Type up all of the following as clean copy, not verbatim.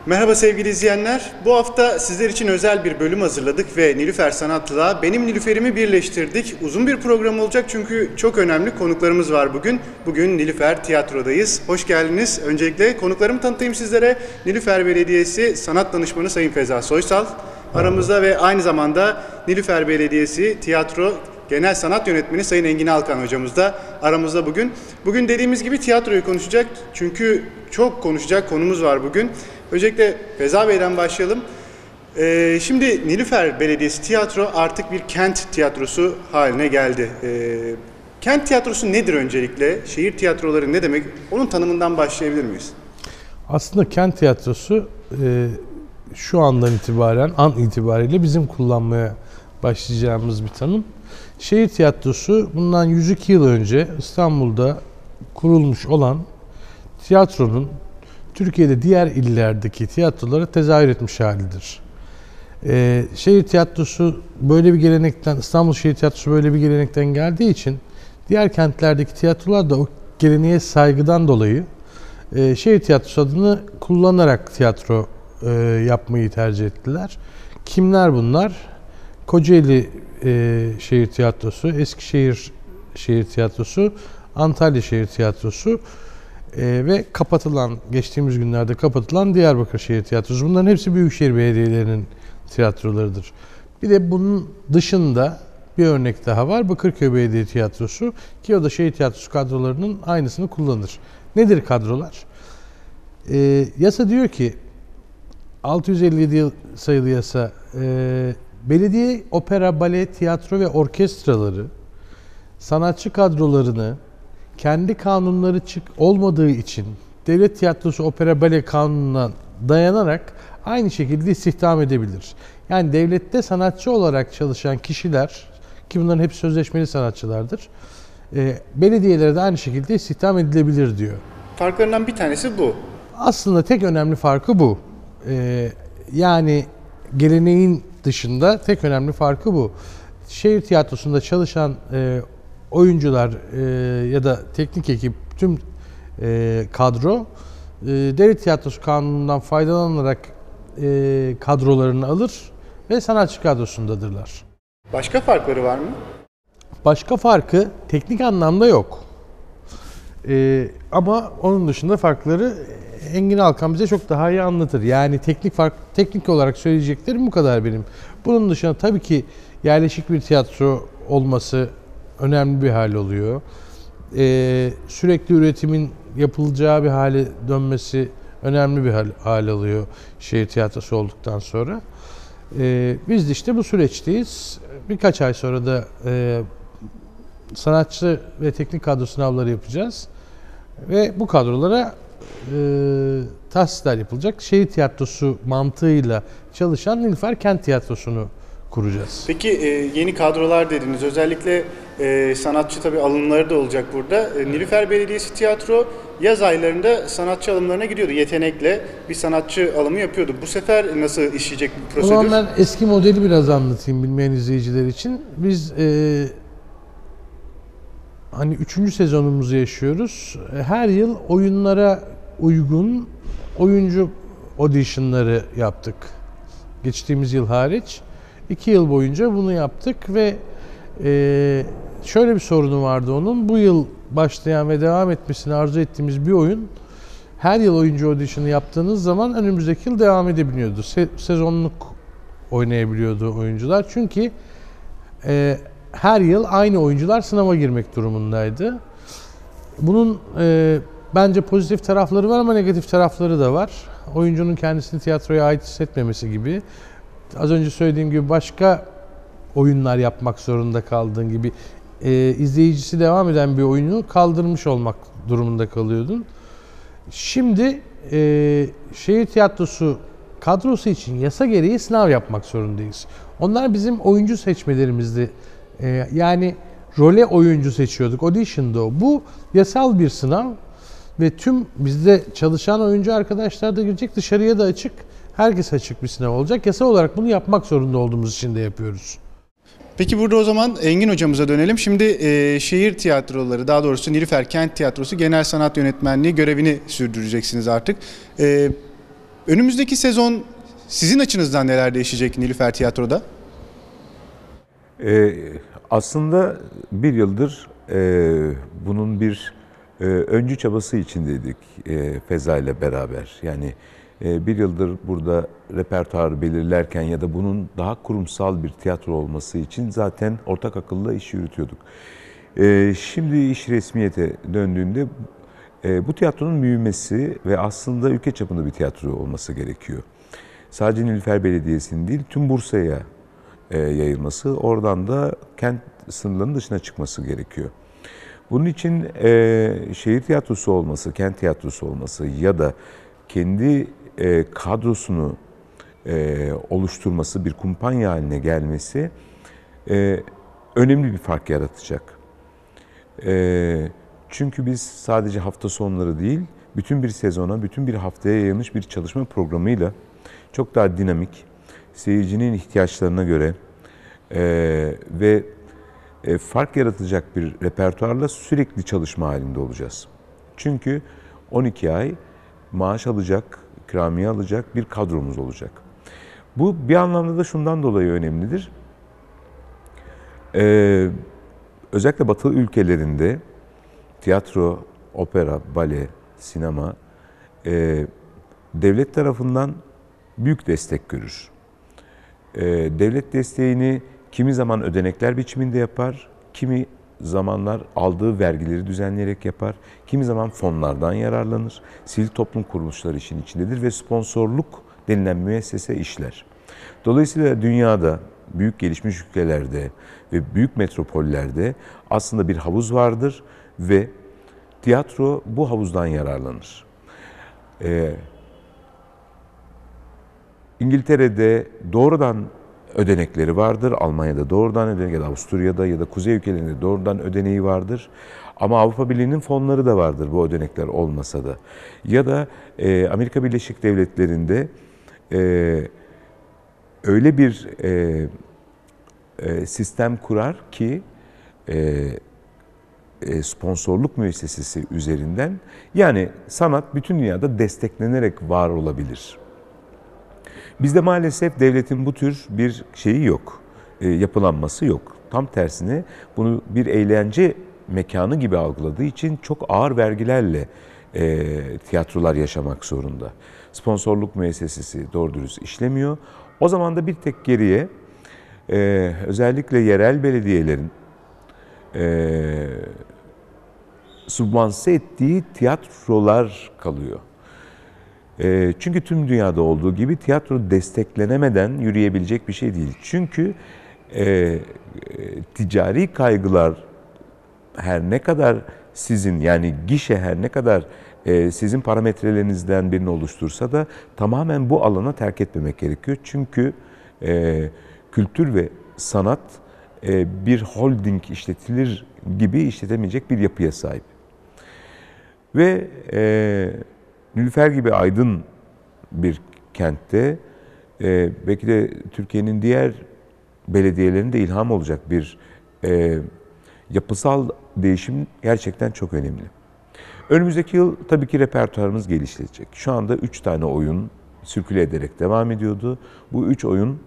Merhaba sevgili izleyenler. Bu hafta sizler için özel bir bölüm hazırladık ve Nilüfer Sanat'la Benim Nilüfer'imi birleştirdik. Uzun bir program olacak çünkü çok önemli konuklarımız var bugün. Bugün Nilüfer Tiyatro'dayız. Hoş geldiniz. Öncelikle konuklarımı tanıtayım sizlere. Nilüfer Belediyesi Sanat Danışmanı Sayın Feza Soysal aramızda ve aynı zamanda Nilüfer Belediyesi Tiyatro Genel Sanat Yönetmeni Sayın Engin Alkan hocamız da aramızda bugün. Bugün dediğimiz gibi tiyatroyu konuşacak çünkü çok konuşacak konumuz var bugün. Öncelikle Feza Bey'den başlayalım. Şimdi Nilüfer Belediyesi Tiyatro artık bir kent tiyatrosu haline geldi. Kent tiyatrosu nedir öncelikle? Şehir tiyatroları ne demek? Onun tanımından başlayabilir miyiz? Aslında kent tiyatrosu şu andan itibaren, an itibariyle bizim kullanmaya başlayacağımız bir tanım. Şehir tiyatrosu bundan 102 yıl önce İstanbul'da kurulmuş olan tiyatronun Türkiye'de diğer illerdeki tiyatrolara tezahür etmiş halidir. Şehir tiyatrosu böyle bir gelenekten, İstanbul Şehir Tiyatrosu böyle bir gelenekten geldiği için diğer kentlerdeki tiyatrolar da o geleneğe saygıdan dolayı şehir tiyatrosu adını kullanarak tiyatro yapmayı tercih ettiler. Kimler bunlar? Kocaeli Şehir Tiyatrosu, Eskişehir Şehir Tiyatrosu, Antalya Şehir Tiyatrosu ve geçtiğimiz günlerde kapatılan Diyarbakır Şehir Tiyatrosu. Bunların hepsi büyükşehir belediyelerinin tiyatrolarıdır. Bir de bunun dışında bir örnek daha var. Bakırköy Belediye Tiyatrosu ki o da şehir tiyatrosu kadrolarının aynısını kullanır. Nedir kadrolar? Yasa diyor ki 657 sayılı yasa belediye opera, bale, tiyatro ve orkestraları sanatçı kadrolarını kendi kanunları olmadığı için devlet tiyatrosu opera bale kanununa dayanarak aynı şekilde istihdam edebilir. Yani devlette sanatçı olarak çalışan kişiler, ki bunların hepsi sözleşmeli sanatçılardır, belediyelere de aynı şekilde istihdam edilebilir diyor. Farklarından bir tanesi bu. Aslında tek önemli farkı bu. Yani geleneğin dışında tek önemli farkı bu. Şehir tiyatrosunda çalışan oyuncular ya da teknik ekip, tüm kadro devlet tiyatrosu kanunundan faydalanarak kadrolarını alır ve sanatçı kadrosundadırlar. Başka farkları var mı? Başka farkı teknik anlamda yok. Ama onun dışında farkları Engin Alkan bize çok daha iyi anlatır. Yani teknik olarak söyleyeceklerim bu kadar benim. Bunun dışında tabii ki yerleşik bir tiyatro olması önemli bir hal oluyor. Sürekli üretimin yapılacağı bir hale dönmesi önemli bir hal alıyor şehir tiyatrosu olduktan sonra. Biz de işte bu süreçteyiz. Birkaç ay sonra da sanatçı ve teknik kadro sınavları yapacağız. Ve bu kadrolara tahsisler yapılacak. Şehir tiyatrosu mantığıyla çalışan Nilüfer Kent Tiyatrosu'nu kuracağız. Peki yeni kadrolar dediniz. Özellikle sanatçı tabii alımları da olacak burada. Nilüfer Belediyesi Tiyatro yaz aylarında sanatçı alımlarına gidiyordu. Yetenekle bir sanatçı alımı yapıyordu. Bu sefer nasıl işleyecek bu prosedür? O zaman ben eski modeli biraz anlatayım bilmeyen izleyiciler için. Biz hani 3. sezonumuzu yaşıyoruz. Her yıl oyunlara uygun oyuncu auditionları yaptık. Geçtiğimiz yıl hariç. 2 yıl boyunca bunu yaptık ve şöyle bir sorunu vardı onun. Bu yıl başlayan ve devam etmesini arzu ettiğimiz bir oyun her yıl oyuncu audition'ı yaptığınız zaman önümüzdeki yıl devam edebiliyordu. Sezonluk oynayabiliyordu oyuncular. Çünkü her yıl aynı oyuncular sınava girmek durumundaydı. Bunun bence pozitif tarafları var ama negatif tarafları da var. Oyuncunun kendisini tiyatroya ait hissetmemesi gibi. Az önce söylediğim gibi başka oyunlar yapmak zorunda kaldığın gibi izleyicisi devam eden bir oyunu kaldırmış olmak durumunda kalıyordun. Şimdi şehir tiyatrosu kadrosu için yasa gereği sınav yapmak zorundayız. Onlar bizim oyuncu seçmelerimizdi. Yani role oyuncu seçiyorduk. Audition'da o. Bu yasal bir sınav ve tüm bizde çalışan oyuncu arkadaşlar da girecek. Dışarıya da açık. Herkes açık bir sınav olacak. Yasa olarak bunu yapmak zorunda olduğumuz için de yapıyoruz. Peki burada o zaman Engin hocamıza dönelim. Şimdi şehir tiyatroları, daha doğrusu Nilüfer Kent Tiyatrosu Genel Sanat Yönetmenliği görevini sürdüreceksiniz artık. Önümüzdeki sezon sizin açınızdan neler değişecek Nilüfer Tiyatro'da? Aslında bir yıldır bunun bir öncü çabası içindeydik Feza ile beraber. Yani bir yıldır burada repertuarı belirlerken ya da bunun daha kurumsal bir tiyatro olması için zaten ortak akılla iş yürütüyorduk. Şimdi iş resmiyete döndüğünde bu tiyatronun büyümesi ve aslında ülke çapında bir tiyatro olması gerekiyor. Sadece Nilüfer Belediyesi'nin değil, tüm Bursa'ya yayılması, oradan da kent sınırlarının dışına çıkması gerekiyor. Bunun için şehir tiyatrosu olması, kent tiyatrosu olması ya da kendi kadrosunu oluşturması, bir kumpanya haline gelmesi önemli bir fark yaratacak. Çünkü biz sadece hafta sonları değil, bütün bir sezona, bütün bir haftaya yayılmış bir çalışma programıyla çok daha dinamik, seyircinin ihtiyaçlarına göre ve fark yaratacak bir repertuarla sürekli çalışma halinde olacağız. Çünkü 12 ay maaş alacak, ikramiye alacak bir kadromuz olacak. Bu bir anlamda da şundan dolayı önemlidir. Özellikle Batı ülkelerinde tiyatro, opera, bale, sinema devlet tarafından büyük destek görür. Devlet desteğini kimi zaman ödenekler biçiminde yapar, kimi zamanlar aldığı vergileri düzenleyerek yapar, kimi zaman fonlardan yararlanır. Sivil toplum kuruluşları işin içindedir ve sponsorluk denilen müessese işler. Dolayısıyla dünyada, büyük gelişmiş ülkelerde ve büyük metropollerde aslında bir havuz vardır ve tiyatro bu havuzdan yararlanır. İngiltere'de doğrudan ödenekleri vardır, Almanya'da doğrudan ödenek ya da Avusturya'da ya da kuzey ülkelerinde doğrudan ödeneği vardır. Ama Avrupa Birliği'nin fonları da vardır bu ödenekler olmasa da. Ya da Amerika Birleşik Devletleri'nde öyle bir sistem kurar ki sponsorluk müessesesi üzerinden, yani sanat bütün dünyada desteklenerek var olabilir. Bizde maalesef devletin bu tür bir şeyi yok, yapılanması yok. Tam tersine bunu bir eğlence mekanı gibi algıladığı için çok ağır vergilerle tiyatrolar yaşamak zorunda. Sponsorluk müessesesi doğru dürüst işlemiyor. O zaman da bir tek geriye özellikle yerel belediyelerin sübvanse ettiği tiyatrolar kalıyor. Çünkü tüm dünyada olduğu gibi tiyatro desteklenemeden yürüyebilecek bir şey değil. Çünkü ticari kaygılar her ne kadar sizin, yani gişe her ne kadar sizin parametrelerinizden birini oluştursa da tamamen bu alana terk etmemek gerekiyor. Çünkü kültür ve sanat bir holding işletilir gibi işletemeyecek bir yapıya sahip. Ve Nilüfer gibi aydın bir kentte belki de Türkiye'nin diğer belediyelerinde ilham olacak bir yapısal değişim gerçekten çok önemli. Önümüzdeki yıl tabii ki repertuarımız gelişecek. Şu anda 3 tane oyun sirküle ederek devam ediyordu. Bu 3 oyun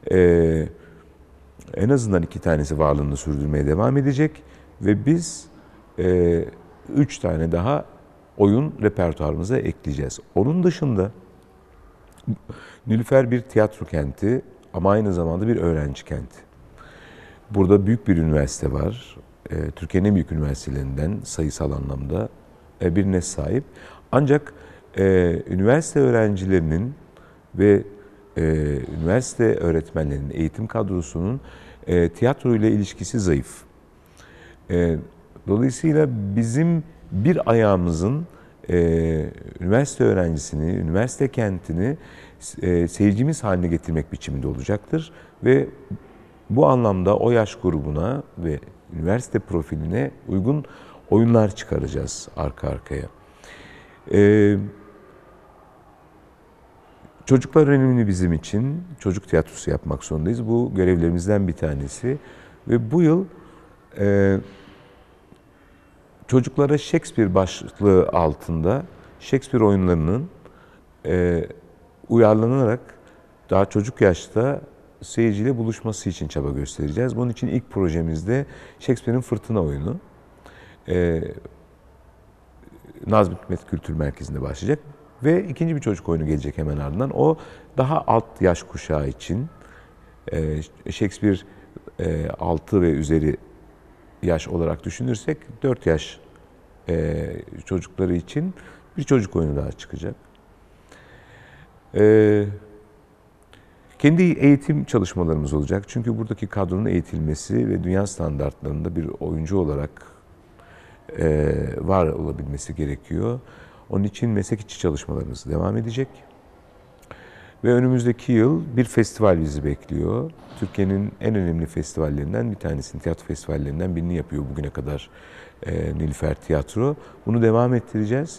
en azından 2 tanesi varlığını sürdürmeye devam edecek ve biz 3 tane daha oyun repertuarımıza ekleyeceğiz. Onun dışında Nilüfer bir tiyatro kenti ama aynı zamanda bir öğrenci kenti. Burada büyük bir üniversite var. Türkiye'nin en büyük üniversitelerinden sayısal anlamda birine sahip. Ancak üniversite öğrencilerinin ve üniversite öğretmenlerinin, eğitim kadrosunun tiyatro ile ilişkisi zayıf. Dolayısıyla bizim bir ayağımızın üniversite öğrencisini, üniversite kentini seyircimiz haline getirmek biçiminde olacaktır. Ve bu anlamda o yaş grubuna ve üniversite profiline uygun oyunlar çıkaracağız arka arkaya. Çocuklar önemli bizim için. Çocuk tiyatrosu yapmak zorundayız. Bu görevlerimizden bir tanesi. Ve bu yıl çocuklara Shakespeare başlığı altında Shakespeare oyunlarının uyarlanarak daha çocuk yaşta seyirciyle buluşması için çaba göstereceğiz. Bunun için ilk projemizde Shakespeare'in Fırtına oyunu Nazım Hikmet Kültür Merkezi'nde başlayacak ve ikinci bir çocuk oyunu gelecek hemen ardından. O daha alt yaş kuşağı için Shakespeare 6 ve üzeri yaş olarak düşünürsek 4 yaş çocukları için bir çocuk oyunu daha çıkacak. Kendi eğitim çalışmalarımız olacak. Çünkü buradaki kadronun eğitilmesi ve dünya standartlarında bir oyuncu olarak var olabilmesi gerekiyor. Onun için meslek içi çalışmalarımız devam edecek. Ve önümüzdeki yıl bir festival bizi bekliyor. Türkiye'nin en önemli festivallerinden bir tanesini, tiyatro festivallerinden birini yapıyor bugüne kadar Nilüfer Tiyatro. Bunu devam ettireceğiz.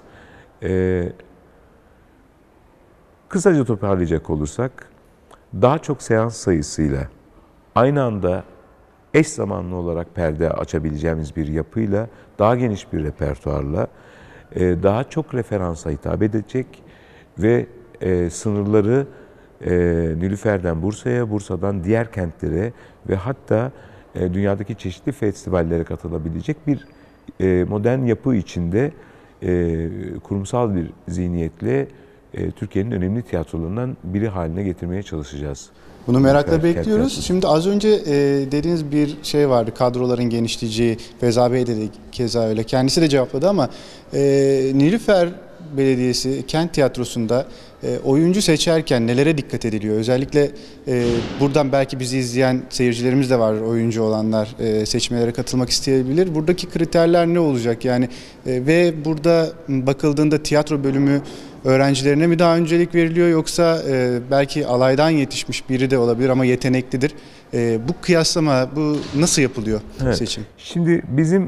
Kısaca toparlayacak olursak, daha çok seans sayısıyla, aynı anda eş zamanlı olarak perde açabileceğimiz bir yapıyla, daha geniş bir repertuarla, daha çok referansa hitap edecek ve sınırları Nilüfer'den Bursa'ya, Bursa'dan diğer kentlere ve hatta dünyadaki çeşitli festivallere katılabilecek bir modern yapı içinde kurumsal bir zihniyetle Türkiye'nin önemli tiyatrolarından biri haline getirmeye çalışacağız. Bunu merakla Nilüfer bekliyoruz. Tiyatrosu. Şimdi az önce dediğiniz bir şey vardı. Kadroların genişleyeceği. Feza Bey dedi keza öyle. Kendisi de cevapladı ama Nilüfer Belediyesi Kent Tiyatrosu'nda oyuncu seçerken nelere dikkat ediliyor? Özellikle buradan belki bizi izleyen seyircilerimiz de var, oyuncu olanlar seçmelere katılmak isteyebilir. Buradaki kriterler ne olacak? Yani ve burada bakıldığında tiyatro bölümü öğrencilerine mi daha öncelik veriliyor yoksa belki alaydan yetişmiş biri de olabilir ama yeteneklidir. Bu kıyaslama, bu nasıl yapılıyor seçim? Şimdi bizim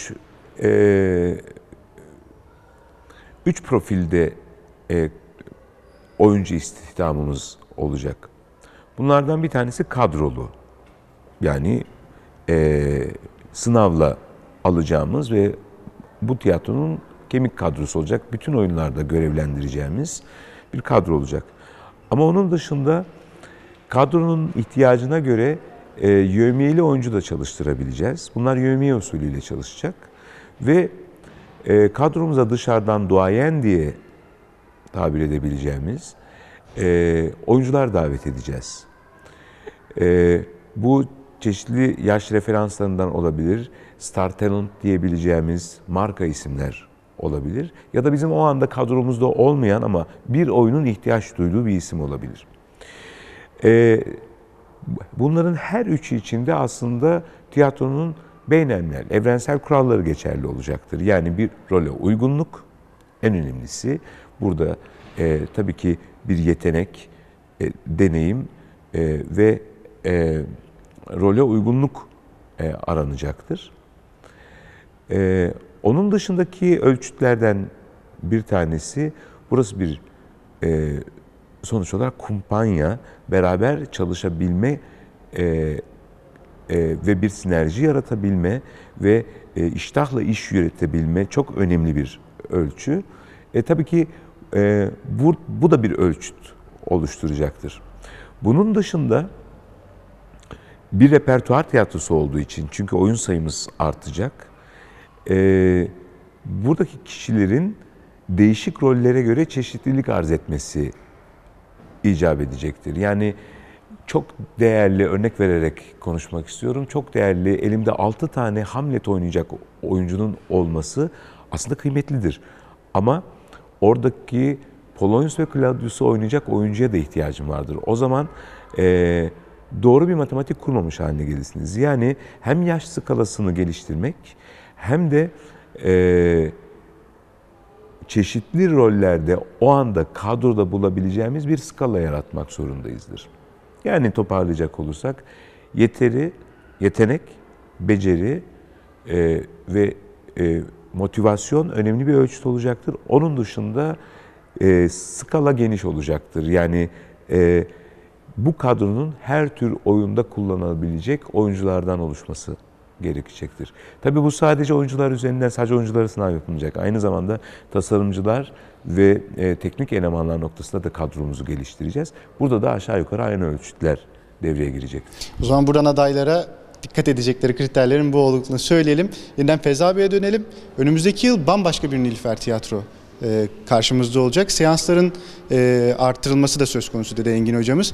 üç profilde oyuncu istihdamımız olacak. Bunlardan bir tanesi kadrolu. Yani sınavla alacağımız ve bu tiyatronun kemik kadrosu olacak. Bütün oyunlarda görevlendireceğimiz bir kadro olacak. Ama onun dışında kadronun ihtiyacına göre yevmiyeli oyuncu da çalıştırabileceğiz. Bunlar yevmiye usulüyle çalışacak. Ve kadromuza dışarıdan duayen diye tabir edebileceğimiz oyuncular davet edeceğiz. Bu çeşitli yaş referanslarından olabilir, star talent diyebileceğimiz marka isimler olabilir ya da bizim o anda kadromuzda olmayan ama bir oyunun ihtiyaç duyduğu bir isim olabilir. Bunların her üçü içinde aslında tiyatronun beynelmilel, evrensel kuralları geçerli olacaktır. Yani bir role uygunluk en önemlisi. Burada tabii ki bir yetenek, deneyim ve role uygunluk aranacaktır. Onun dışındaki ölçütlerden bir tanesi, burası bir sonuç olarak kumpanya, beraber çalışabilme ve bir sinerji yaratabilme ve iştahla iş yürütebilme çok önemli bir ölçü. Tabii ki bu da bir ölçüt oluşturacaktır. Bunun dışında bir repertuar tiyatrosu olduğu için, çünkü oyun sayımız artacak, buradaki kişilerin değişik rollere göre çeşitlilik arz etmesi icap edecektir. Yani çok değerli, örnek vererek konuşmak istiyorum, çok değerli, elimde 6 tane Hamlet oynayacak oyuncunun olması aslında kıymetlidir. Ama oradaki Polonius ve Claudius'u oynayacak oyuncuya da ihtiyacım vardır. O zaman doğru bir matematik kurmamış haline gelirsiniz. Yani hem yaş skalasını geliştirmek hem de çeşitli rollerde o anda kadroda bulabileceğimiz bir skala yaratmak zorundayızdır. Yani toparlayacak olursak yetenek, beceri ve motivasyon önemli bir ölçüt olacaktır. Onun dışında skala geniş olacaktır. Yani bu kadronun her tür oyunda kullanılabilecek oyunculardan oluşması gerekecektir. Tabii bu sadece oyuncular üzerinden, sadece oyunculara sınav yapılmayacak. Aynı zamanda tasarımcılar ve teknik elemanlar noktasında da kadromuzu geliştireceğiz. Burada da aşağı yukarı aynı ölçütler devreye girecek. O zaman buradan adaylara dikkat edecekleri kriterlerin bu olduğunu söyleyelim. Yeniden Feza Bey'e dönelim. Önümüzdeki yıl bambaşka bir Nilüfer Tiyatro karşımızda olacak. Seansların artırılması da söz konusu dedi Engin hocamız.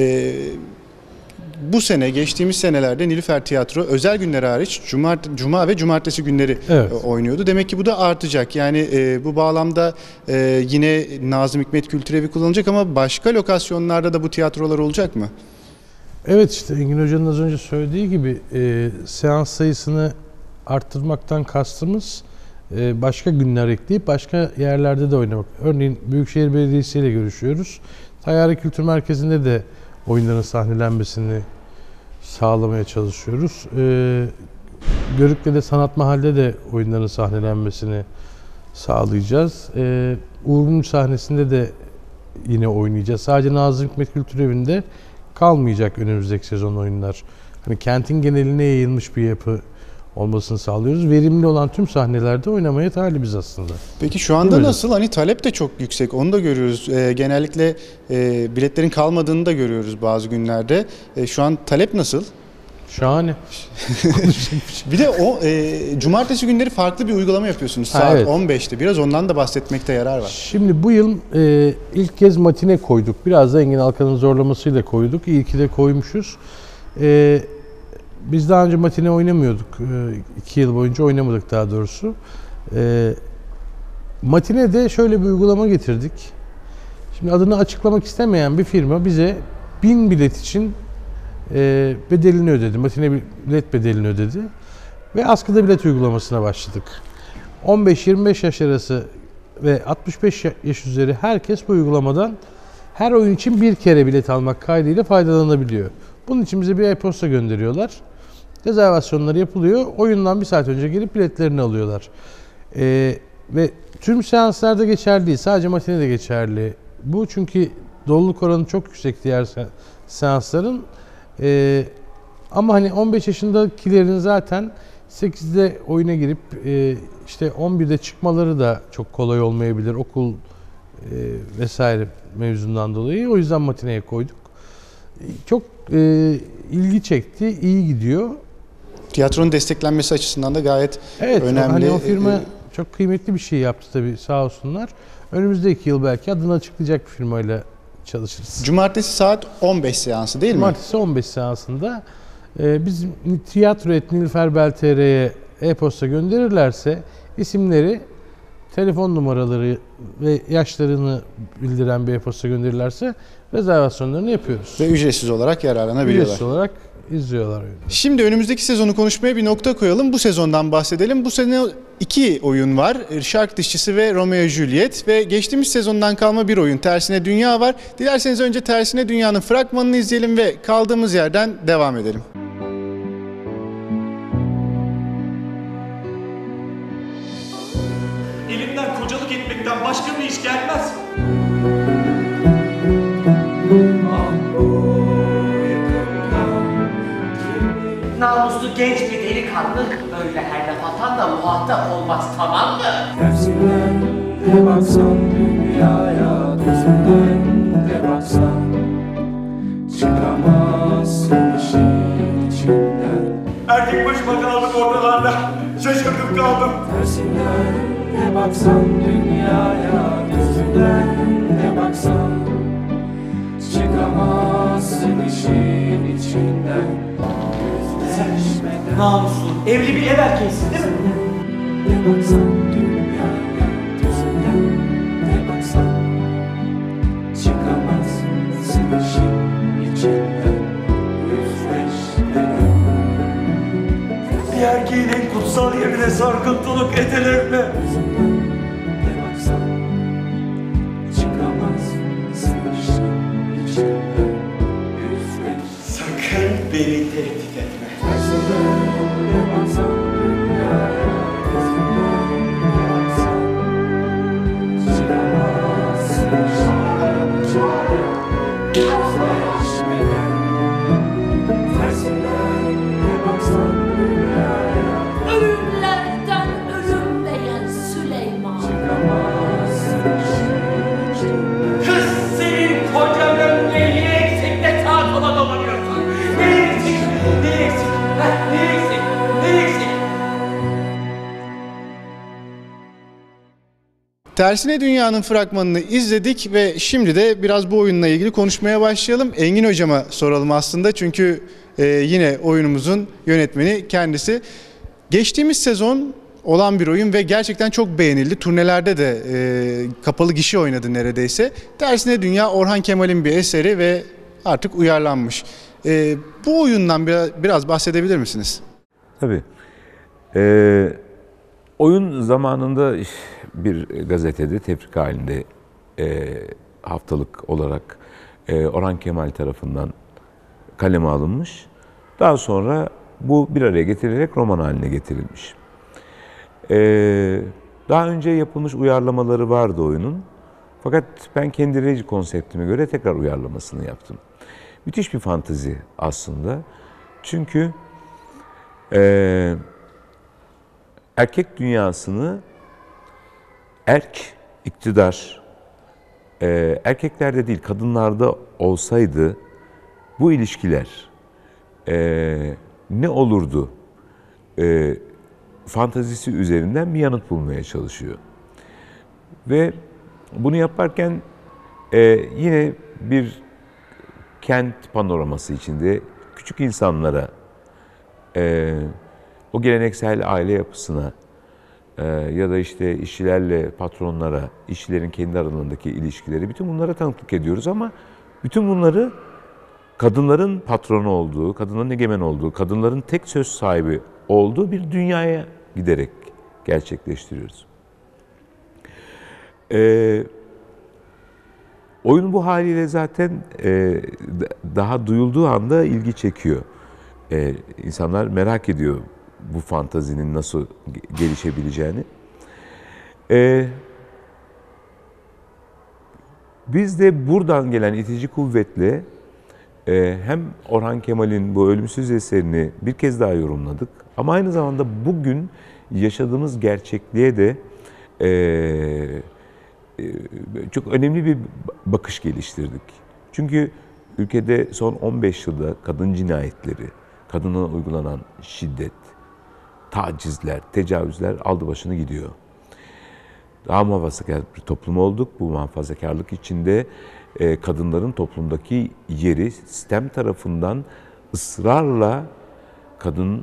Bu sene, geçtiğimiz senelerde Nilüfer Tiyatro özel günler hariç Cuma ve Cumartesi günleri oynuyordu. Demek ki bu da artacak. Yani bu bağlamda yine Nazım Hikmet Kültürevi kullanılacak ama başka lokasyonlarda da bu tiyatrolar olacak mı? Evet, işte Engin Hoca'nın az önce söylediği gibi seans sayısını arttırmaktan kastımız başka günler ekleyip başka yerlerde de oynamak. Örneğin Büyükşehir Belediyesi ile görüşüyoruz. Tayyare Kültür Merkezi'nde de oyunların sahnelenmesini sağlamaya çalışıyoruz. Görükle'de Sanat Mahal'de de oyunların sahnelenmesini sağlayacağız. Uğur Mum sahnesinde de yine oynayacağız. Sadece Nazım Hikmet Kültürevi'nde kalmayacak önümüzdeki sezon oyunlar. Hani kentin geneline yayılmış bir yapı olmasını sağlıyoruz. Verimli olan tüm sahnelerde oynamaya talibiz aslında. Peki şu anda nasıl? Hani talep de çok yüksek. Onu da görüyoruz. Genellikle biletlerin kalmadığını da görüyoruz bazı günlerde. Şu an talep nasıl? Şahane. Bir de o cumartesi günleri farklı bir uygulama yapıyorsunuz. Saat evet. 15'te. Biraz ondan da bahsetmekte yarar var. Şimdi bu yıl ilk kez matine koyduk. Biraz da Engin Alkan'ın zorlamasıyla koyduk. İyi ki de koymuşuz. Biz daha önce matine oynamıyorduk. 2 yıl boyunca oynamadık daha doğrusu. Matinede şöyle bir uygulama getirdik. Şimdi adını açıklamak istemeyen bir firma bize 1000 bilet için bedelini ödedi. Matine bilet bedelini ödedi. Ve askıda bilet uygulamasına başladık. 15-25 yaş arası ve 65 yaş üzeri herkes bu uygulamadan her oyun için bir kere bilet almak kaydıyla faydalanabiliyor. Bunun için bize bir e-posta gönderiyorlar. Rezervasyonları yapılıyor. Oyundan bir saat önce gelip biletlerini alıyorlar. Ve tüm seanslarda geçerli değil. Sadece matinede geçerli. Bu çünkü doluluk oranı çok yüksek diğer seansların. Ama hani 15 yaşındakilerin zaten 8'de oyuna girip işte 11'de çıkmaları da çok kolay olmayabilir. Okul vesaire mevzundan dolayı. O yüzden matineye koyduk. Çok ilgi çekti, iyi gidiyor. Tiyatronun desteklenmesi açısından da gayet önemli. Hani o firma çok kıymetli bir şey yaptı tabii, sağ olsunlar. Önümüzdeki yıl belki adını açıklayacak bir firmayla çalışırız. Cumartesi saat 15 seansı değil mi? Cumartesi 15 seansında biz tiyatro@nilüferbel.tr'ye e-posta gönderirlerse isimleri, telefon numaraları ve yaşlarını bildiren bir e-posta gönderirlerse rezervasyonlarını yapıyoruz. Ve ücretsiz olarak yararlanabiliyorlar. Ücretsiz olarak izliyorlar oyunu. Şimdi önümüzdeki sezonu konuşmaya bir nokta koyalım. Bu sezondan bahsedelim. Bu sene 2 oyun var. Şark Dişçisi ve Romeo Juliet. Ve geçtiğimiz sezondan kalma bir oyun. Tersine Dünya var. Dilerseniz önce Tersine Dünya'nın fragmanını izleyelim ve kaldığımız yerden devam edelim. Elimden kocalık etmekten başka bir iş gelmez. Namuslu genç bir delikanlı böyle her laf atan da muhatap olmaz, tamam mı? Tersinden de baksan dünyaya, gözünden de baksan çıkamazsın işin içinden. Erkek başıma kaldım ortalarda. Şaşırdım kaldım. Tersinden de baksan dünyaya, gözünden de baksan çıkamazsın işin içinden. Sen namuslu, evli bir ev erkeğisin değil mi? De baksan dünyaya, gözünden de baksan çıkamazsın işin içinden. Yüzleşmeden Bir erkeğin en kutsal yerine sarkıntılık edilir mi? de baksan çıkamazsın işin içinden. Yüzleşmeden Sakın beni tehdit etme. de baksan dünyaya, gözünden de baksan çıkamazsın işin içinden. Yüzleşmeden tersinden de baksan dünyaya. Tersine Dünya'nın fragmanını izledik ve şimdi de biraz bu oyunla ilgili konuşmaya başlayalım. Engin Hocam'a soralım aslında çünkü yine oyunumuzun yönetmeni kendisi. Geçtiğimiz sezon olan bir oyun ve gerçekten çok beğenildi. Turnelerde de kapalı gişe oynadı neredeyse. Tersine Dünya Orhan Kemal'in bir eseri ve artık uyarlanmış. Bu oyundan biraz bahsedebilir misiniz? Tabii. Oyun zamanında bir gazetede tefrika halinde haftalık olarak Orhan Kemal tarafından kaleme alınmış. Daha sonra bu bir araya getirilerek roman haline getirilmiş. Daha önce yapılmış uyarlamaları vardı oyunun. Fakat ben kendi reji konseptime göre tekrar uyarlamasını yaptım. Müthiş bir fantezi aslında. Çünkü erkek dünyasını iktidar, erkeklerde değil kadınlarda olsaydı bu ilişkiler ne olurdu fantazisi üzerinden bir yanıt bulmaya çalışıyor. Ve bunu yaparken yine bir kent panoraması içinde küçük insanlara, o geleneksel aile yapısına ya da işte işçilerle patronlara, işçilerin kendi aralarındaki ilişkileri, bütün bunlara tanıklık ediyoruz ama bütün bunları kadınların patronu olduğu, kadınların egemen olduğu, kadınların tek söz sahibi olduğu bir dünyaya giderek gerçekleştiriyoruz. Oyun bu haliyle zaten daha duyulduğu anda ilgi çekiyor. İnsanlar merak ediyor bu fantazinin nasıl gelişebileceğini. Biz de buradan gelen itici kuvvetle hem Orhan Kemal'in bu ölümsüz eserini bir kez daha yorumladık. Ama aynı zamanda bugün yaşadığımız gerçekliğe de çok önemli bir bakış geliştirdik. Çünkü ülkede son 15 yılda kadın cinayetleri, kadına uygulanan şiddet, tacizler, tecavüzler aldı başını gidiyor. Daha muhafazakar bir toplum olduk. Bu muhafazakarlık içinde kadınların toplumdaki yeri sistem tarafından ısrarla kadın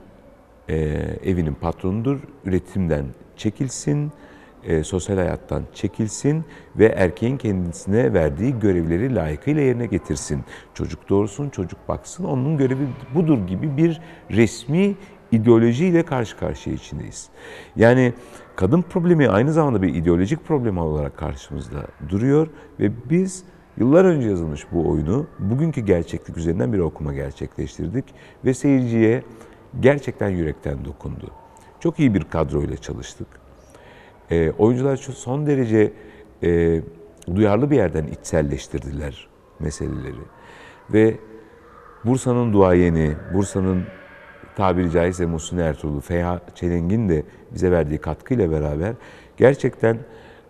evinin patronudur, üretimden çekilsin, sosyal hayattan çekilsin ve erkeğin kendisine verdiği görevleri layıkıyla yerine getirsin. Çocuk doğursun, çocuk baksın, onun görevi budur gibi bir resmi ideolojiyle karşı karşıya içindeyiz. Yani kadın problemi aynı zamanda bir ideolojik problem olarak karşımızda duruyor ve biz yıllar önce yazılmış bu oyunu bugünkü gerçeklik üzerinden bir okuma gerçekleştirdik ve seyirciye gerçekten yürekten dokundu. Çok iyi bir kadroyla çalıştık. Oyuncular son derece duyarlı bir yerden içselleştirdiler meseleleri. Ve Bursa'nın duayeni, Bursa'nın tabiri caizse Muhsin Ertuğrul, Feha Çelenk'in de bize verdiği katkıyla beraber gerçekten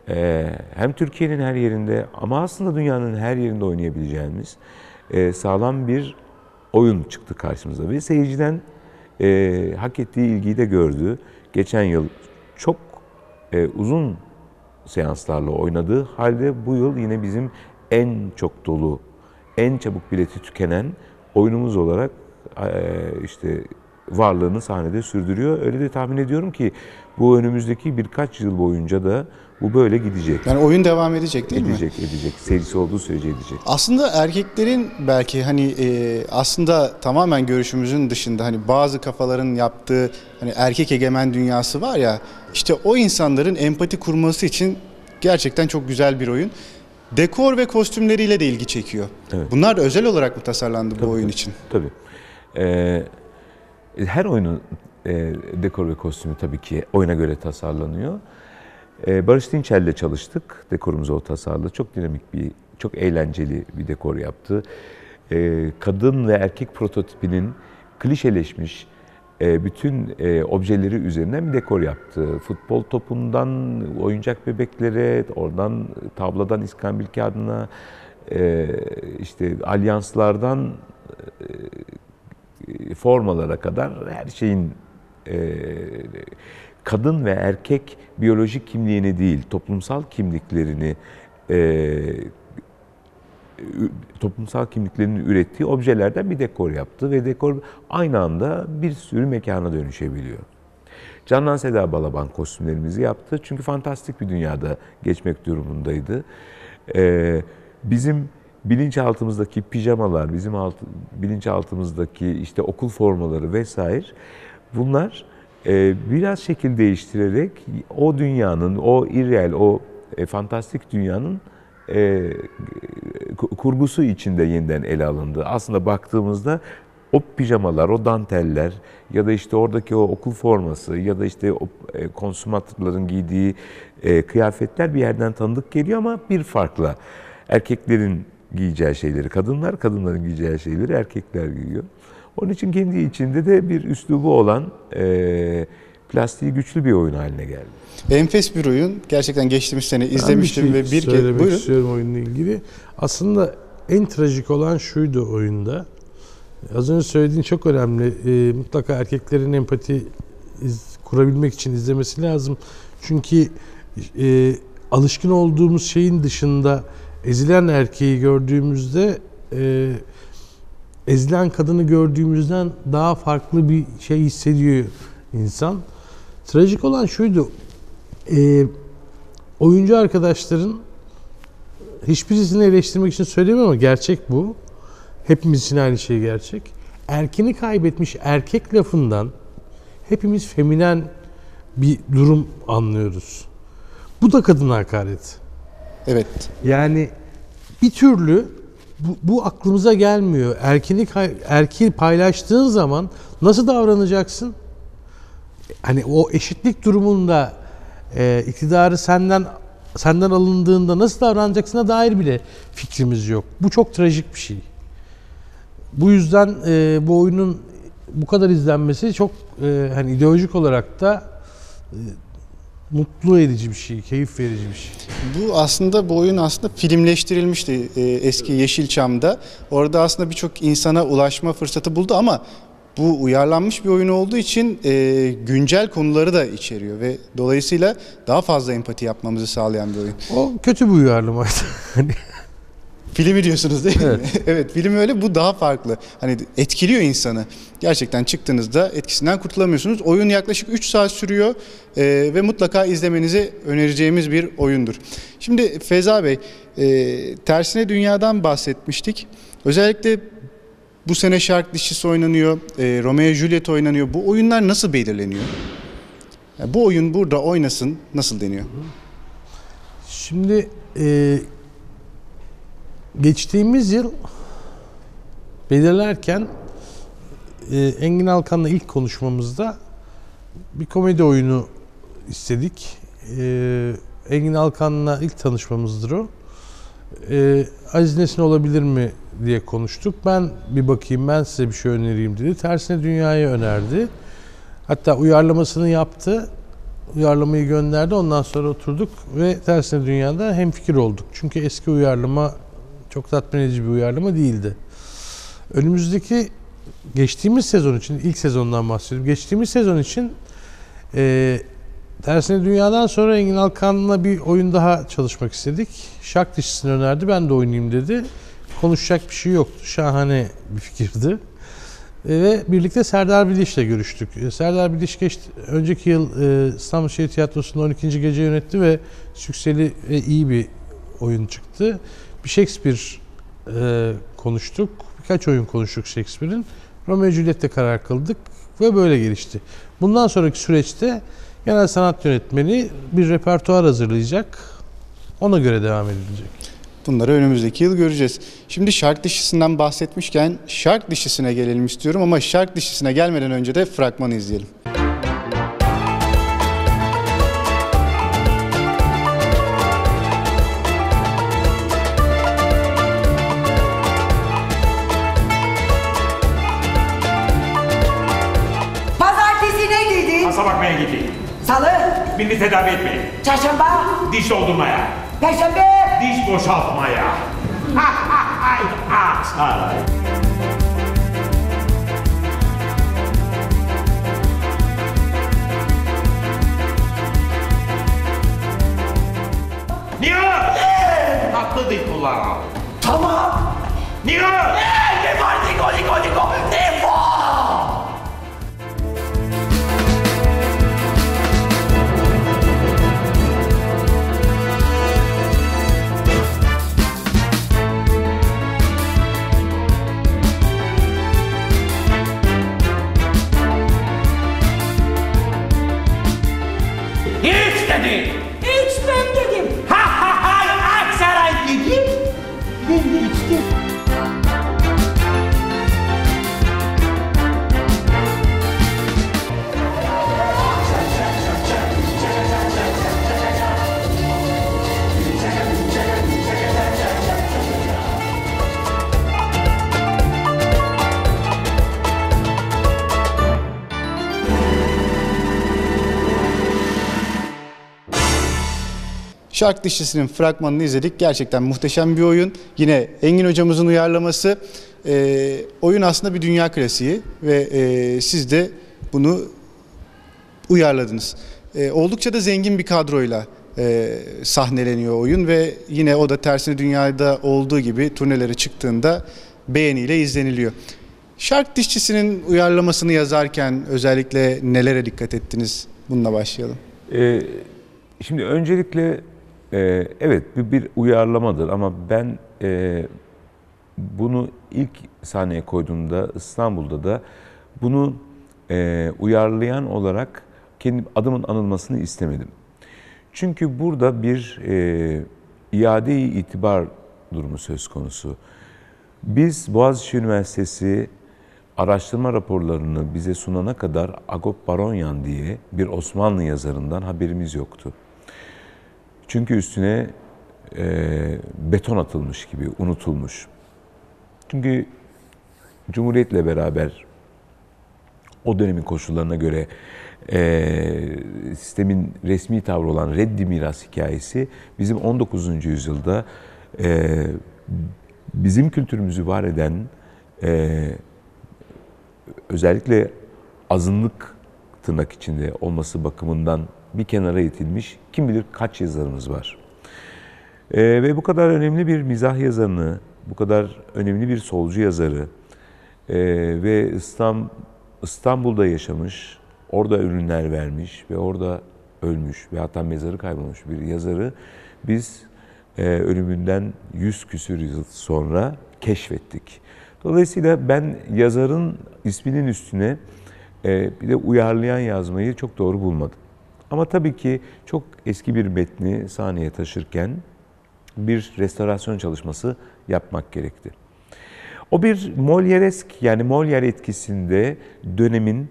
hem Türkiye'nin her yerinde ama aslında dünyanın her yerinde oynayabileceğimiz sağlam bir oyun çıktı karşımıza. Ve seyirciden hak ettiği ilgiyi de gördü. Geçen yıl çok uzun seanslarla oynadığı halde bu yıl yine bizim en çok dolu, en çabuk bileti tükenen oyunumuz olarak işte varlığını sahnede sürdürüyor. Öyle de tahmin ediyorum ki bu önümüzdeki birkaç yıl boyunca da bu böyle gidecek. Yani oyun devam edecek değil mi? Edecek. Seyircisi olduğu sürece edecek. Aslında erkeklerin belki hani aslında tamamen görüşümüzün dışında hani bazı kafaların yaptığı hani erkek egemen dünyası var ya, işte o insanların empati kurması için gerçekten çok güzel bir oyun. Dekor ve kostümleriyle de ilgi çekiyor. Evet. Bunlar da özel olarak mı tasarlandı bu oyun için? Tabii. Her oyunun dekor ve kostümü tabii ki oyuna göre tasarlanıyor. Barış Dinçer'le çalıştık. Dekorumuzu o tasarladı. Çok dinamik çok eğlenceli bir dekor yaptı. Kadın ve erkek prototipinin klişeleşmiş bütün objeleri üzerinden bir dekor yaptı. Futbol topundan oyuncak bebeklere, oradan tabladan iskambil kağıdına, işte alyanslardan formalara kadar her şeyin kadın ve erkek biyolojik kimliğini değil, toplumsal kimliklerini toplumsal kimliklerinin ürettiği objelerden bir dekor yaptı ve dekor aynı anda bir sürü mekana dönüşebiliyor. Canan Seda Balaban kostümlerimizi yaptı çünkü fantastik bir dünyada geçmek durumundaydı. Bizim bilinçaltımızdaki pijamalar, bizim bilinçaltımızdaki işte okul formaları vesaire, bunlar biraz şekil değiştirerek o dünyanın, o irreal, o fantastik dünyanın kurgusu içinde yeniden ele alındı. Aslında baktığımızda o pijamalar, o danteller ya da işte oradaki o okul forması ya da işte o konsumatörlerin giydiği kıyafetler bir yerden tanıdık geliyor ama bir farkla. Erkeklerin giyeceği şeyleri kadınlar, kadınların giyeceği şeyleri erkekler giyiyor. Onun için kendi içinde de bir üslubu olan plastiği güçlü bir oyun haline geldi. Enfes bir oyun. Gerçekten geçtiğimiz sene izlemiştim ve bir kez... söylemek Buyurun. istiyorum oyunla ilgili. Aslında en trajik olan şuydu oyunda. Az önce söylediğin çok önemli. Mutlaka erkeklerin empati kurabilmek için izlemesi lazım. Çünkü alışkın olduğumuz şeyin dışında ezilen erkeği gördüğümüzde ezilen kadını gördüğümüzden daha farklı bir şey hissediyor insan. Trajik olan şuydu. Oyuncu arkadaşların hiçbirisini eleştirmek için söylemiyorum ama gerçek bu. Hepimiz için aynı şey gerçek. Erkini kaybetmiş erkek lafından hepimiz feminen bir durum anlıyoruz. Bu da kadına hakaret. Evet. Yani bir türlü bu aklımıza gelmiyor. Erkeği paylaştığın zaman nasıl davranacaksın? Hani o eşitlik durumunda iktidarı senden alındığında nasıl davranacaksına dair bile fikrimiz yok. Bu çok trajik bir şey. Bu yüzden bu oyunun bu kadar izlenmesi çok hani ideolojik olarak da mutlu edici bir şey, keyif verici bir şey. Bu oyun aslında filmleştirilmişti eski Yeşilçam'da. Orada aslında birçok insana ulaşma fırsatı buldu ama bu uyarlanmış bir oyun olduğu için güncel konuları da içeriyor ve dolayısıyla daha fazla empati yapmamızı sağlayan bir oyun. O kötü bir uyarlamaydı. Filmi diyorsunuz değil mi? Evet. Evet, film öyle. Bu daha farklı. Hani etkiliyor insanı. Gerçekten çıktığınızda etkisinden kurtulamıyorsunuz. Oyun yaklaşık 3 saat sürüyor ve mutlaka izlemenizi önereceğimiz bir oyundur. Şimdi Feza Bey, Tersine Dünya'dan bahsetmiştik. Özellikle bu sene Şark Dişisi oynanıyor, Romeo Juliet oynanıyor. Bu oyunlar nasıl belirleniyor? Yani bu oyun burada oynasın, nasıl deniyor? Şimdi geçtiğimiz yıl belirlerken Engin Alkan'la ilk konuşmamızda bir komedi oyunu istedik. Engin Alkan'la ilk tanışmamızdır o. Aziz Nesin olabilir mi diye konuştuk. Ben bir bakayım, ben size bir şey önereyim dedi. Tersine Dünya'yı önerdi. Hatta uyarlamasını yaptı. Uyarlamayı gönderdi. Ondan sonra oturduk ve Tersine Dünya'da hemfikir olduk. Çünkü eski uyarlama çok tatmin edici bir uyarlama değildi. Geçtiğimiz sezon için, ilk sezondan bahsediyorum. Geçtiğimiz sezon için Tersine Dünya'dan sonra Engin Alkan'la bir oyun daha çalışmak istedik. Şark Dişisi'ni önerdi. Ben de oynayayım dedi. Konuşacak bir şey yoktu. Şahane bir fikirdi. Ve birlikte Serdar Biliş'le görüştük. Serdar Biliş önceki yıl İstanbul Şehir Tiyatrosu'nda 12. gece yönetti ve sükseli ve iyi bir oyun çıktı. Bir Shakespeare konuştuk. Birkaç oyun konuştuk Shakespeare'in. Romeo Juliet'te karar kıldık ve böyle gelişti. Bundan sonraki süreçte genel sanat yönetmeni bir repertuar hazırlayacak. Ona göre devam edilecek. Bunları önümüzdeki yıl göreceğiz. Şimdi Şark Dişisi'nden bahsetmişken Şark Dişisi'ne gelelim istiyorum ama Şark Dişisi'ne gelmeden önce de fragmanı izleyelim. Pazartesi ne dedin? Hasta bakmaya gideyim. Salı, Birini tedavi etmeye. çarşamba, Diş doldurmaya. perşembe. Diş boşaltmaya. Aksaray. bana. Tamam. Niko! Ne var Niko? Ne var? Hiç dedi. İçmem dedim. Ha ha ha! Aksaray dedi. Ben de içtim. Şark Dişçisi'nin fragmanını izledik. Gerçekten muhteşem bir oyun. Yine Engin hocamızın uyarlaması. Oyun aslında bir dünya klasiği ve siz de bunu uyarladınız. Oldukça da zengin bir kadroyla sahneleniyor oyun ve yine o da Tersine Dünya'da olduğu gibi turnelere çıktığında beğeniyle izleniliyor. Şark Dişçisi'nin uyarlamasını yazarken özellikle nelere dikkat ettiniz? Bununla başlayalım. Şimdi öncelikle evet bir uyarlamadır ama ben bunu ilk sahneye koyduğumda İstanbul'da da bunu uyarlayan olarak kendi adımın anılmasını istemedim. Çünkü burada bir iade-i itibar durumu söz konusu. Biz Boğaziçi Üniversitesi araştırma raporlarını bize sunana kadar Agop Baronyan diye bir Osmanlı yazarından haberimiz yoktu. Çünkü üstüne beton atılmış gibi, unutulmuş. Çünkü Cumhuriyet'le beraber o dönemin koşullarına göre sistemin resmi tavrı olan reddi miras hikayesi bizim 19. yüzyılda bizim kültürümüzü var eden özellikle azınlık tırnak içinde olması bakımından bir kenara itilmiş kim bilir kaç yazarımız var. Ve bu kadar önemli bir mizah yazarını, bu kadar önemli bir solcu yazarı ve İstanbul'da yaşamış, orada ürünler vermiş ve orada ölmüş ve hatta mezarı kaybolmuş bir yazarı biz ölümünden 100 küsür yıl sonra keşfettik. Dolayısıyla ben yazarın isminin üstüne bir de uyarlayan yazmayı çok doğru bulmadım. Ama tabii ki çok eski bir metni sahneye taşırken bir restorasyon çalışması yapmak gerekti. O bir Molièresk yani Molière etkisinde dönemin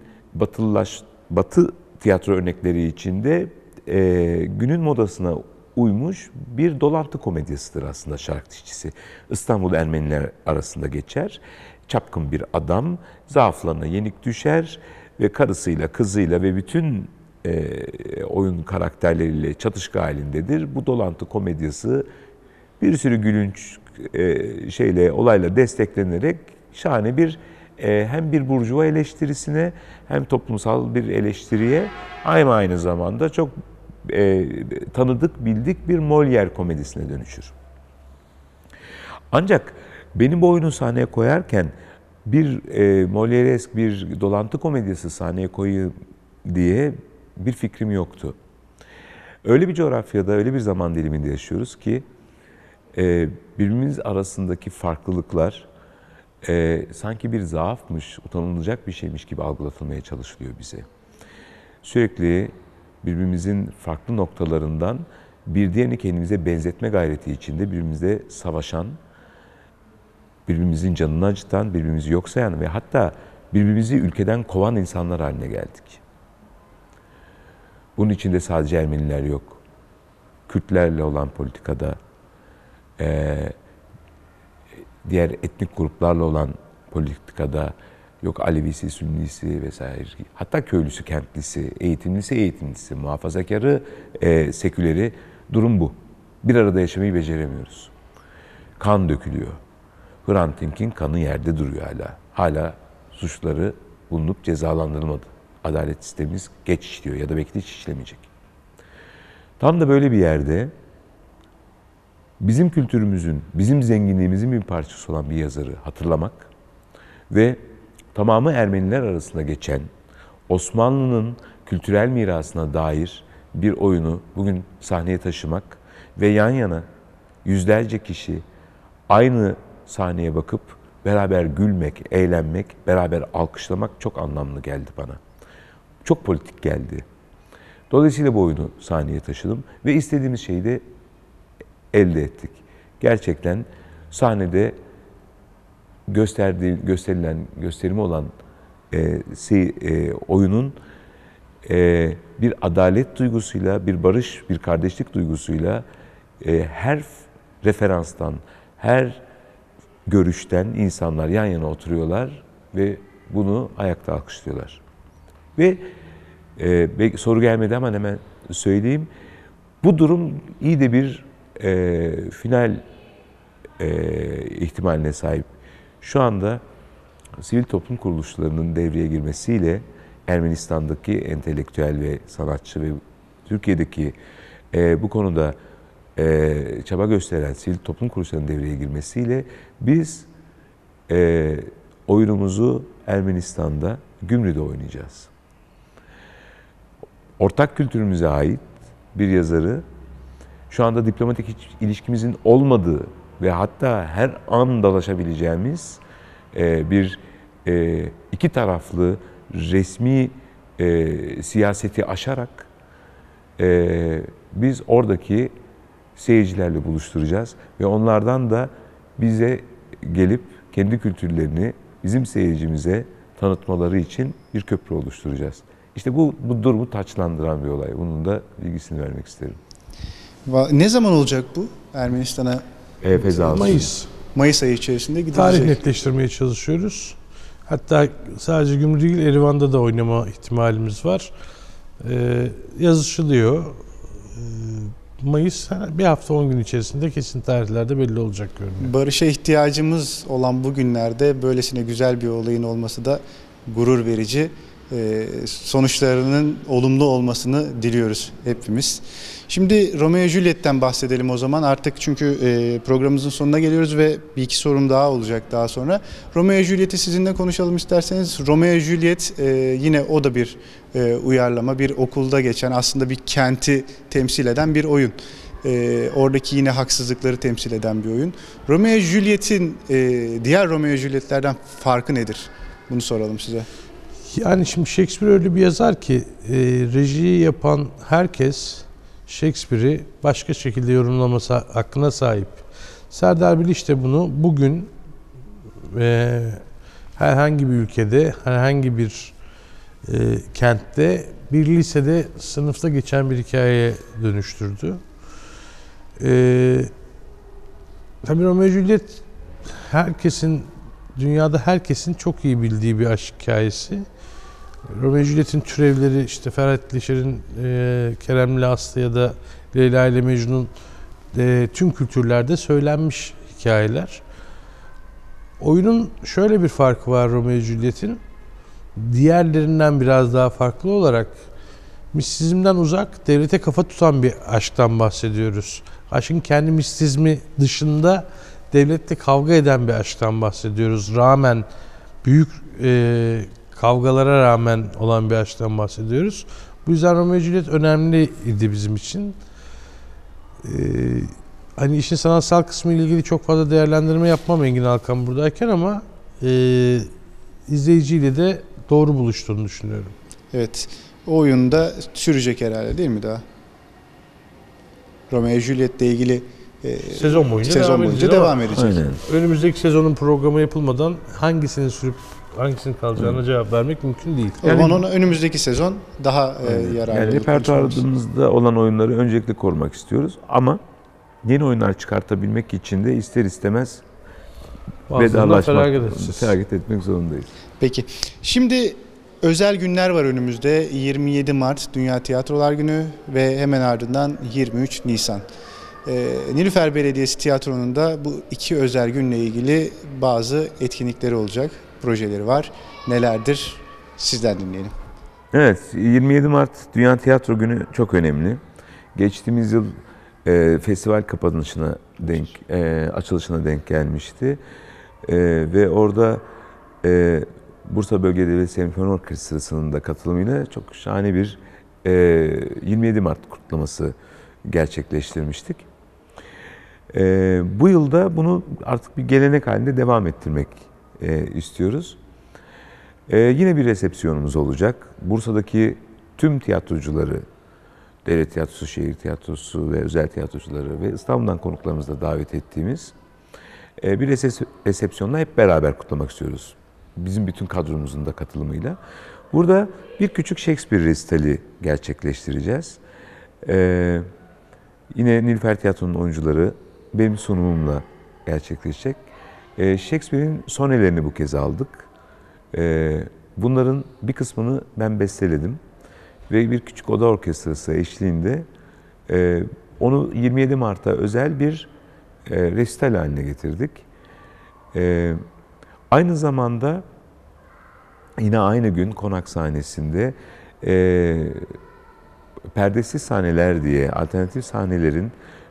Batı tiyatro örnekleri içinde günün modasına uymuş bir dolantı komedyasıdır aslında Şark Dişçisi. İstanbul Ermeniler arasında geçer. Çapkın bir adam zaaflarına yenik düşer ve karısıyla, kızıyla ve bütün oyun karakterleriyle çatışma halindedir. Bu dolantı komedyası bir sürü gülünç olayla desteklenerek şahane bir hem bir burjuva eleştirisine hem toplumsal bir eleştiriye aynı zamanda çok tanıdık bildik bir Molière komedisine dönüşür. Ancak benim bu oyunu sahneye koyarken bir Molièresk bir dolantı komedyası sahneye koyayım diye bir fikrim yoktu. Öyle bir coğrafyada, öyle bir zaman diliminde yaşıyoruz ki birbirimiz arasındaki farklılıklar sanki bir zaafmış, utanılacak bir şeymiş gibi algılatılmaya çalışılıyor bize. Sürekli birbirimizin farklı noktalarından bir diğerini kendimize benzetme gayreti içinde birbirimizle savaşan, birbirimizin canını acıtan, birbirimizi yok sayan ve hatta birbirimizi ülkeden kovan insanlar haline geldik. Bunun içinde sadece Ermeniler yok. Kürtlerle olan politikada, diğer etnik gruplarla olan politikada, yok Alevisi, Sünnisi vesaire. Hatta köylüsü, kentlisi, eğitimlisi, muhafazakarı, seküleri. Durum bu. Bir arada yaşamayı beceremiyoruz. Kan dökülüyor. Hrant Dink'in kanı yerde duruyor hala. Hala suçları bulunup cezalandırılmadı. Adalet sistemimiz geç işliyor ya da belki de hiç işlemeyecek. Tam da böyle bir yerde bizim kültürümüzün, bizim zenginliğimizin bir parçası olan bir yazarı hatırlamak ve tamamı Ermeniler arasında geçen Osmanlı'nın kültürel mirasına dair bir oyunu bugün sahneye taşımak ve yan yana yüzlerce kişi aynı sahneye bakıp beraber gülmek, eğlenmek, beraber alkışlamak çok anlamlı geldi bana. Çok politik geldi. Dolayısıyla bu oyunu sahneye taşıdım ve istediğimiz şeyi de elde ettik. Gerçekten sahnede gösterimi olan oyunun bir adalet duygusuyla, bir barış, bir kardeşlik duygusuyla her referanstan, her görüşten insanlar yan yana oturuyorlar ve bunu ayakta alkışlıyorlar. Ve soru gelmedi ama hemen söyleyeyim. Bu durum iyi de bir final ihtimaline sahip. Şu anda sivil toplum kuruluşlarının devreye girmesiyle Ermenistan'daki entelektüel ve sanatçı ve Türkiye'deki bu konuda çaba gösteren sivil toplum kuruluşlarının devreye girmesiyle biz oyunumuzu Ermenistan'da, Gümrü'de oynayacağız. Ortak kültürümüze ait bir yazarı, şu anda diplomatik ilişkimizin olmadığı ve hatta her an dalaşabileceğimiz bir iki taraflı resmi siyaseti aşarak biz oradaki seyircilerle buluşturacağız ve onlardan da bize gelip kendi kültürlerini bizim seyircimize tanıtmaları için bir köprü oluşturacağız. İşte bu durumu taçlandıran bir olay. Bunun da bilgisini vermek isterim. Ne zaman olacak bu Ermenistan'a? Mayıs ayı içerisinde gidilecek. tarih netleştirmeye çalışıyoruz. Hatta sadece Gümrü değil, Erivan'da da oynama ihtimalimiz var. Yazışılıyor. Mayıs bir hafta 10 gün içerisinde kesin tarihlerde belli olacak görünüyor. Barışa ihtiyacımız olan bu günlerde böylesine güzel bir olayın olması da gurur verici. Sonuçlarının olumlu olmasını diliyoruz hepimiz. Şimdi Romeo Juliet'ten bahsedelim o zaman. Artık çünkü programımızın sonuna geliyoruz ve bir iki sorum daha olacak daha sonra. Romeo Juliet'i sizinle konuşalım isterseniz. Romeo Juliet yine o da bir uyarlama, bir okulda geçen, aslında bir kenti temsil eden bir oyun. Oradaki yine haksızlıkları temsil eden bir oyun. Romeo Juliet'in diğer Romeo Juliet'lerden farkı nedir? Bunu soralım size. Yani şimdi Shakespeare öyle bir yazar ki rejiyi yapan herkes Shakespeare'i başka şekilde yorumlaması hakkına sahip. Serdar Bilic de bunu bugün herhangi bir ülkede, herhangi bir kentte, bir lisede, sınıfta geçen bir hikayeye dönüştürdü. Tabii Romeo Juliet dünyada herkesin çok iyi bildiği bir aşk hikayesi. Romeo Juliet'in türevleri, işte Ferhat Leşer'in Kerem'le Aslı ya da Leyla ile Mecnun tüm kültürlerde söylenmiş hikayeler. Oyunun şöyle bir farkı var Romeo Juliet'in. Diğerlerinden biraz daha farklı olarak mistisizmden uzak, devlete kafa tutan bir aşktan bahsediyoruz. Aşkın kendi mistisizmi dışında devlette kavga eden bir aşktan bahsediyoruz. Büyük kavgalara rağmen olan bir aşktan bahsediyoruz. Bu yüzden Romeo Juliet önemliydi bizim için. Hani işin sanatsal kısmı ile ilgili çok fazla değerlendirme yapmam Engin Alkan buradayken ama izleyiciyle de doğru buluştuğunu düşünüyorum. Evet. O oyunda sürecek herhalde değil mi daha? Romeo Juliet'le ilgili sezon boyunca devam edecek. Aynen. Önümüzdeki sezonun programı yapılmadan hangisinin sürüp hangisinin kalacağına cevap vermek mümkün değil. O zaman onu önümüzdeki sezon daha yararlı. Yani repertuarımızda olan oyunları öncelikle korumak istiyoruz ama yeni oyunlar çıkartabilmek için de ister istemez feragat etmek zorundayız. Peki. Şimdi özel günler var önümüzde. 27 Mart Dünya Tiyatrolar Günü ve hemen ardından 23 Nisan. Nilüfer Belediyesi Tiyatro'nun da bu iki özel günle ilgili bazı etkinlikleri olacak, projeleri var. Nelerdir? Sizden dinleyelim. Evet, 27 Mart Dünya Tiyatro Günü çok önemli. Geçtiğimiz yıl festival kapanışına açılışına denk gelmişti. Ve orada Bursa Bölge Devlet Senfoni Orkestrası'nın da katılımıyla çok şahane bir 27 Mart kutlaması gerçekleştirmiştik. Bu yılda bunu artık bir gelenek halinde devam ettirmek istiyoruz. Yine bir resepsiyonumuz olacak. Bursa'daki tüm tiyatrocuları, devlet tiyatrosu, şehir tiyatrosu ve özel tiyatrocuları ve İstanbul'dan konuklarımızı da davet ettiğimiz bir resepsiyonla hep beraber kutlamak istiyoruz. Bizim bütün kadromuzun da katılımıyla. Burada bir küçük Shakespeare resitali gerçekleştireceğiz. Yine Nilüfer Tiyatro'nun oyuncuları benim sunumumla gerçekleşecek. Shakespeare'in sonelerini bu kez aldık. Bunların bir kısmını ben besteledim. Ve bir küçük oda orkestrası eşliğinde onu 27 Mart'a özel bir resital haline getirdik. Aynı zamanda yine aynı gün konak sahnesinde perdesiz sahneler diye alternatif sahnelerin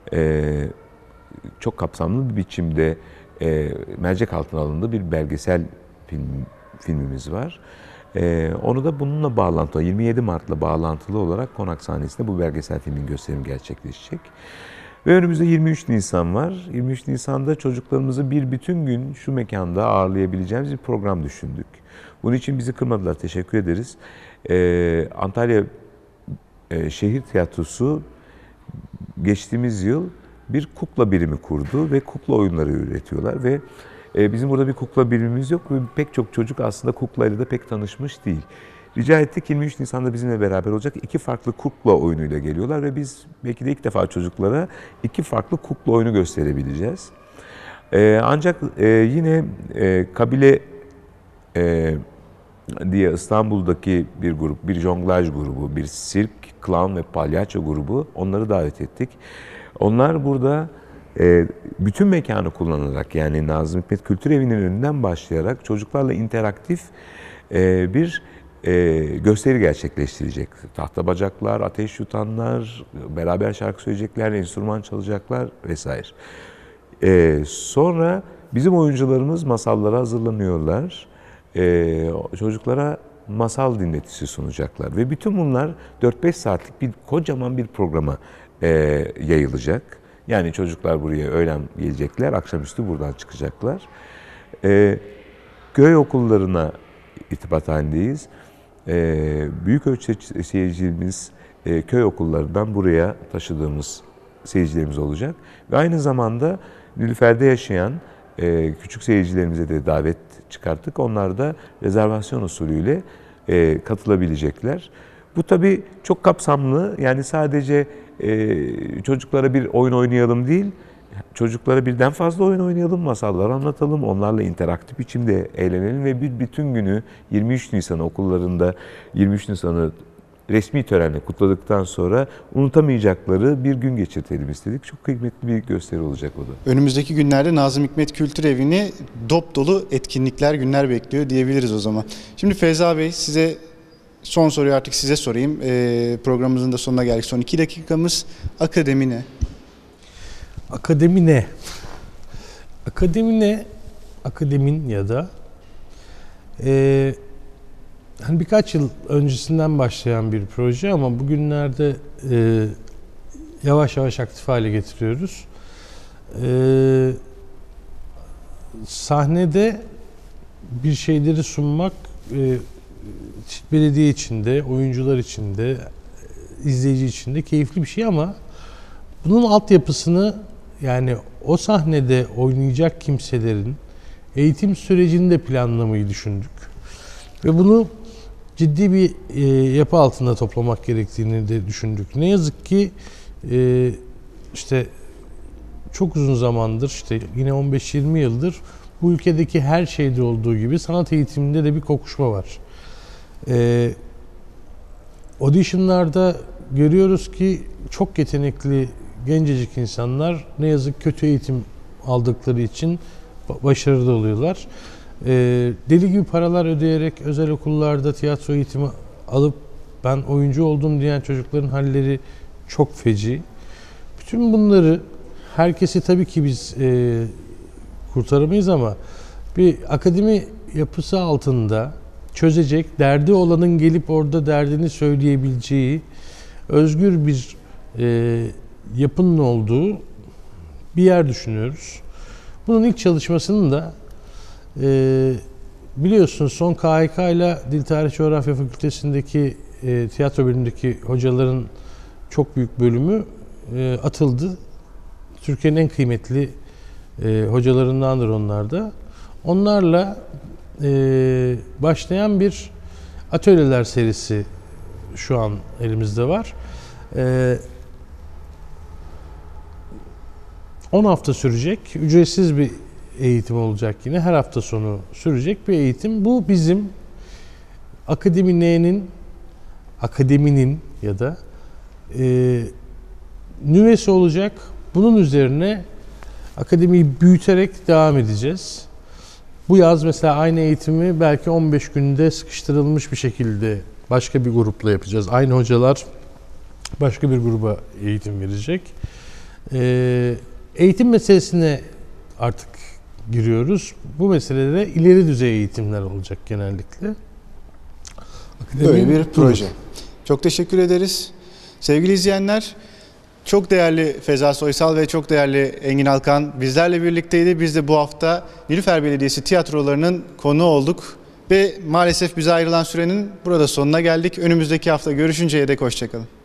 çok kapsamlı bir biçimde mercek altına alındığı bir belgesel filmimiz var. Onu da bununla bağlantılı, 27 Mart'la bağlantılı olarak konak sahnesinde bu belgesel filmin gösterimi gerçekleşecek. Ve önümüzde 23 Nisan var. 23 Nisan'da çocuklarımızı bir bütün gün şu mekanda ağırlayabileceğimiz bir program düşündük. Bunun için bizi kırmadılar, teşekkür ederiz. Antalya Şehir Tiyatrosu geçtiğimiz yıl bir kukla birimi kurdu ve kukla oyunları üretiyorlar ve bizim burada bir kukla birimimiz yok ve pek çok çocuk aslında kuklayla da pek tanışmış değil. Rica ettik, 23 Nisan'da bizimle beraber olacak 2 farklı kukla oyunuyla geliyorlar ve biz belki de ilk defa çocuklara 2 farklı kukla oyunu gösterebileceğiz. Ancak yine Kabile diye İstanbul'daki bir grup, bir jonglaj grubu, bir sirk, clown ve palyaço grubu, onları davet ettik. Onlar burada bütün mekanı kullanarak, yani Nazım Hikmet Kültür Evi'nin önünden başlayarak çocuklarla interaktif bir gösteri gerçekleştirecek. Tahta bacaklar, ateş yutanlar, beraber şarkı söyleyecekler, enstrüman çalacaklar vesaire. Sonra bizim oyuncularımız masallara hazırlanıyorlar. Çocuklara masal dinletisi sunacaklar ve bütün bunlar 4-5 saatlik bir kocaman bir programa yayılacak. Yani çocuklar buraya öğlen gelecekler, akşamüstü buradan çıkacaklar. Köy okullarına irtibat halindeyiz. Büyük ölçüde seyircimiz köy okullarından buraya taşıdığımız seyircilerimiz olacak. Ve aynı zamanda Nilüfer'de yaşayan küçük seyircilerimize de davet çıkarttık. Onlar da rezervasyon usulüyle katılabilecekler. Bu tabii çok kapsamlı, yani sadece çocuklara bir oyun oynayalım değil, çocuklara birden fazla oyun oynayalım, masallar anlatalım, onlarla interaktif biçimde eğlenelim ve bir bütün günü 23 Nisan okullarında 23 Nisan'ı resmi törenle kutladıktan sonra unutamayacakları bir gün geçirtelim istedik. Çok kıymetli bir gösteri olacak o da. Önümüzdeki günlerde Nazım Hikmet Kültür Evi'ni dop dolu etkinlikler, günler bekliyor diyebiliriz o zaman. Şimdi Feyza Bey, size son soruyu artık size sorayım. Programımızın da sonuna geldik. Son 2 dakikamız. Akademi ne? Akademi ne? Akademi ne? Akademin ya da hani birkaç yıl öncesinden başlayan bir proje ama bugünlerde yavaş yavaş aktif hale getiriyoruz. Sahnede bir şeyleri sunmak belediye içinde, oyuncular içinde, izleyici içinde keyifli bir şey ama bunun altyapısını, yani o sahnede oynayacak kimselerin eğitim sürecini de planlamayı düşündük. Ve bunu ciddi bir yapı altında toplamak gerektiğini de düşündük. Ne yazık ki işte çok uzun zamandır, işte yine 15-20 yıldır bu ülkedeki her şeyde olduğu gibi sanat eğitiminde de bir kokuşma var. Auditionlarda görüyoruz ki çok yetenekli gencecik insanlar ne yazık kötü eğitim aldıkları için başarılı oluyorlar. Deli gibi paralar ödeyerek özel okullarda tiyatro eğitimi alıp ben oyuncu oldum diyen çocukların halleri çok feci. Bütün bunları herkesi tabii ki biz kurtaramayız ama bir akademi yapısı altında çözecek, derdi olanın gelip orada derdini söyleyebileceği özgür bir yapının olduğu bir yer düşünüyoruz. Bunun ilk çalışmasını da biliyorsunuz son KHK ile Dil Tarih Coğrafya Fakültesindeki tiyatro bölümündeki hocaların çok büyük bölümü atıldı. Türkiye'nin en kıymetli hocalarındandır onlar da. Onlarla başlayan bir atölyeler serisi şu an elimizde var. 10 hafta sürecek, ücretsiz bir eğitim olacak yine. Her hafta sonu sürecek bir eğitim. Bu bizim akademinin ya da nüvesi olacak. Bunun üzerine akademiyi büyüterek devam edeceğiz. Bu yaz mesela aynı eğitimi belki 15 günde sıkıştırılmış bir şekilde başka bir grupla yapacağız. Aynı hocalar başka bir gruba eğitim verecek. Eğitim meselesine artık giriyoruz. Bu meselede ileri düzey eğitimler olacak genellikle. Böyle bir proje. Çok teşekkür ederiz. Sevgili izleyenler, çok değerli Feza Soysal ve çok değerli Engin Alkan bizlerle birlikteydi. Biz de bu hafta Nilüfer Belediyesi tiyatrolarının konuğu olduk. Ve maalesef bize ayrılan sürenin burada sonuna geldik. Önümüzdeki hafta görüşünceye dek hoşçakalın.